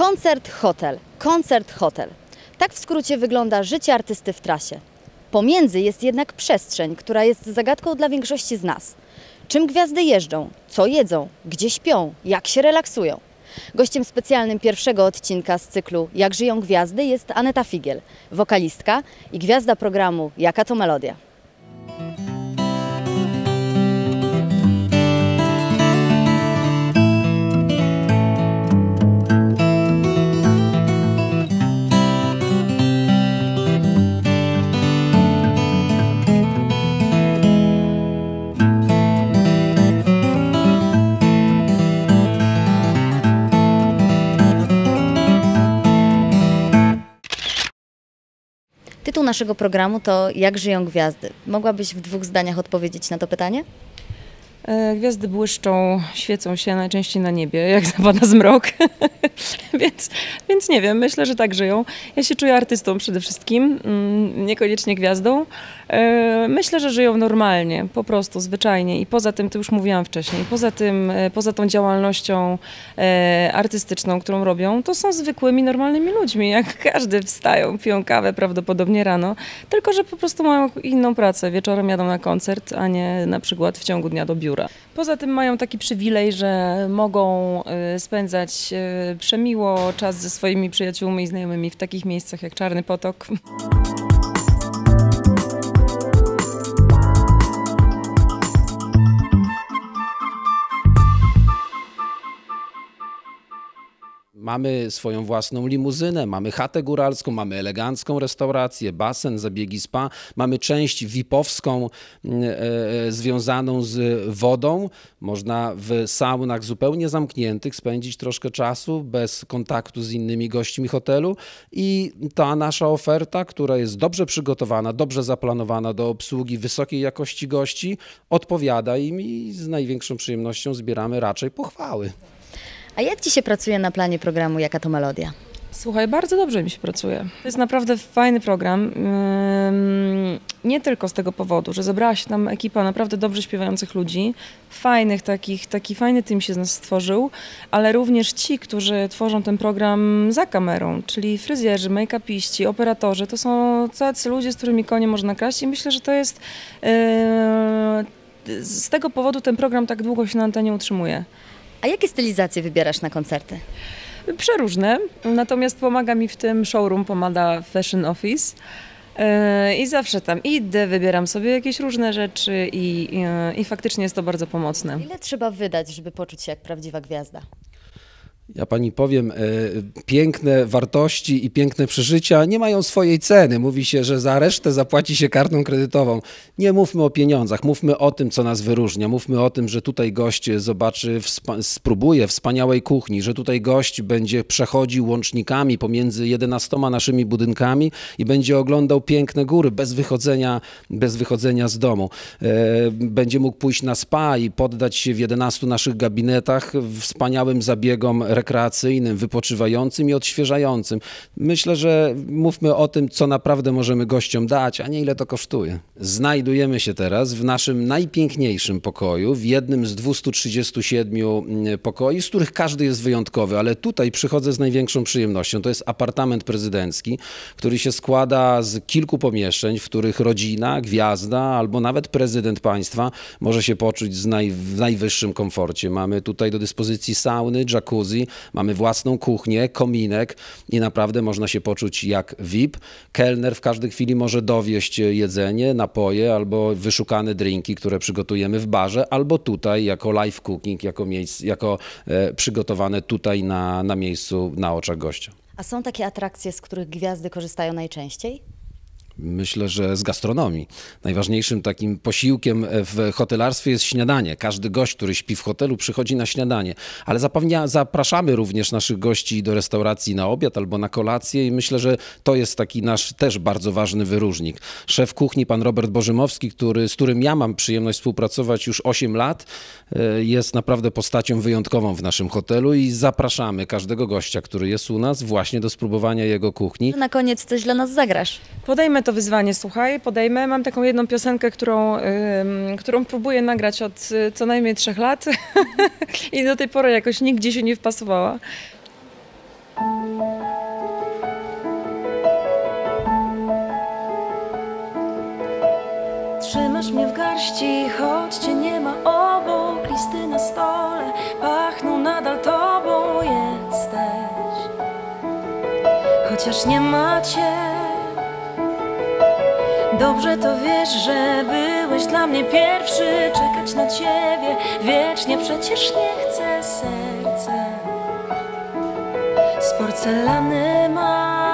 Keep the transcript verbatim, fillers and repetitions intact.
Koncert, hotel, koncert, hotel. Tak w skrócie wygląda życie artysty w trasie. Pomiędzy jest jednak przestrzeń, która jest zagadką dla większości z nas. Czym gwiazdy jeżdżą, co jedzą, gdzie śpią, jak się relaksują. Gościem specjalnym pierwszego odcinka z cyklu Jak żyją gwiazdy jest Aneta Figiel, wokalistka i gwiazda programu Jaka to melodia. Tytuł naszego programu to Jak żyją gwiazdy. Mogłabyś w dwóch zdaniach odpowiedzieć na to pytanie? Gwiazdy błyszczą, świecą się najczęściej na niebie, jak zapada zmrok, więc, więc nie wiem, myślę, że tak żyją. Ja się czuję artystą przede wszystkim, niekoniecznie gwiazdą. Myślę, że żyją normalnie, po prostu, zwyczajnie i poza tym, to już mówiłam wcześniej, poza tym, poza tą działalnością artystyczną, którą robią, to są zwykłymi, normalnymi ludźmi, jak każdy, wstają, piją kawę prawdopodobnie rano, tylko że po prostu mają inną pracę, wieczorem jadą na koncert, a nie na przykład w ciągu dnia do biura. Poza tym mają taki przywilej, że mogą spędzać przemiło czas ze swoimi przyjaciółmi i znajomymi w takich miejscach jak Czarny Potok. Mamy swoją własną limuzynę, mamy chatę góralską, mamy elegancką restaurację, basen, zabiegi spa, mamy część V I P-owską e, e, związaną z wodą. Można w saunach zupełnie zamkniętych spędzić troszkę czasu bez kontaktu z innymi gośćmi hotelu i ta nasza oferta, która jest dobrze przygotowana, dobrze zaplanowana do obsługi wysokiej jakości gości, odpowiada im i z największą przyjemnością zbieramy raczej pochwały. A jak Ci się pracuje na planie programu Jaka to melodia? Słuchaj, bardzo dobrze mi się pracuje. To jest naprawdę fajny program. Nie tylko z tego powodu, że zebrała się tam ekipa naprawdę dobrze śpiewających ludzi, fajnych takich, taki fajny team się z nas stworzył, ale również ci, którzy tworzą ten program za kamerą, czyli fryzjerzy, make-upiści, operatorzy, to są tacy ludzie, z którymi konie można kraść i myślę, że to jest... Z tego powodu ten program tak długo się na antenie utrzymuje. A jakie stylizacje wybierasz na koncerty? Przeróżne, natomiast pomaga mi w tym showroom Pomada Fashion Office yy, i zawsze tam idę, wybieram sobie jakieś różne rzeczy i, i, i faktycznie jest to bardzo pomocne. Ile trzeba wydać, żeby poczuć się jak prawdziwa gwiazda? Ja pani powiem, e, piękne wartości i piękne przeżycia nie mają swojej ceny. Mówi się, że za resztę zapłaci się kartą kredytową. Nie mówmy o pieniądzach, mówmy o tym, co nas wyróżnia. Mówmy o tym, że tutaj gość zobaczy, spróbuje wspaniałej kuchni, że tutaj gość będzie przechodził łącznikami pomiędzy jedenastoma naszymi budynkami i będzie oglądał piękne góry bez wychodzenia, bez wychodzenia z domu. E, będzie mógł pójść na spa i poddać się w jedenastu naszych gabinetach wspaniałym zabiegom rekreacyjnym, wypoczywającym i odświeżającym. Myślę, że mówmy o tym, co naprawdę możemy gościom dać, a nie ile to kosztuje. Znajdujemy się teraz w naszym najpiękniejszym pokoju, w jednym z dwustu trzydziestu siedmiu pokoi, z których każdy jest wyjątkowy, ale tutaj przychodzę z największą przyjemnością. To jest apartament prezydencki, który się składa z kilku pomieszczeń, w których rodzina, gwiazda albo nawet prezydent państwa może się poczuć z naj, w najwyższym komforcie. Mamy tutaj do dyspozycji sauny, jacuzzi, mamy własną kuchnię, kominek i naprawdę można się poczuć jak V I P. Kelner w każdej chwili może dowieść jedzenie, napoje albo wyszukane drinki, które przygotujemy w barze, albo tutaj jako live cooking, jako, miejsc, jako e, przygotowane tutaj na, na miejscu, na oczach gościa. A są takie atrakcje, z których gwiazdy korzystają najczęściej? Myślę, że z gastronomii. Najważniejszym takim posiłkiem w hotelarstwie jest śniadanie. Każdy gość, który śpi w hotelu, przychodzi na śniadanie. Ale zapewnia, zapraszamy również naszych gości do restauracji na obiad albo na kolację i myślę, że to jest taki nasz też bardzo ważny wyróżnik. Szef kuchni, pan Robert Bożymowski, który, z którym ja mam przyjemność współpracować już osiem lat, jest naprawdę postacią wyjątkową w naszym hotelu i zapraszamy każdego gościa, który jest u nas, właśnie do spróbowania jego kuchni. Na koniec coś dla nas zagrasz. Podejmę to wyzwanie, słuchaj, podejmę. Mam taką jedną piosenkę, którą, y, którą próbuję nagrać od y, co najmniej trzech lat i do tej pory jakoś nigdzie się nie wpasowała. Trzymasz mnie w garści, choć cię nie ma obok. Listy na stole pachną nadal tobą. Jesteś, chociaż nie ma cię. Dobrze to wiesz, że byłeś dla mnie pierwszy. Czekać na ciebie wiecznie przecież nie chcę. Serce z porcelany ma.